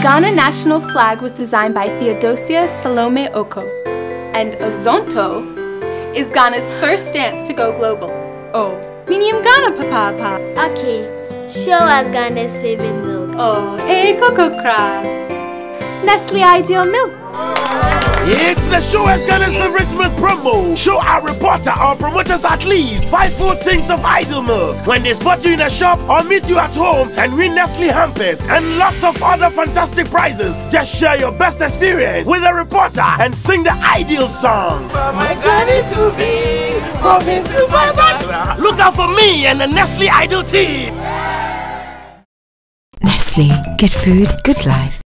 Ghana national flag was designed by Theodosia Salome Oko, and Azonto is Ghana's first dance to go global. Oh, Minium Ghana papa. Okay, show us Ghana's favorite milk. Oh, Cocoa Crab. Nestle Ideal Milk. It's the Show Us Ghana's favorite milk promo. Show our reporter or promoters at least 5 full things of Ideal Milk when they spot you in a shop or meet you at home and win Nestle hampers and lots of other fantastic prizes. Just share your best experience with a reporter and sing the Ideal song. My Granny to be, coming to my body. Look out for me and the Nestle Ideal team. Nestle, good food, good life.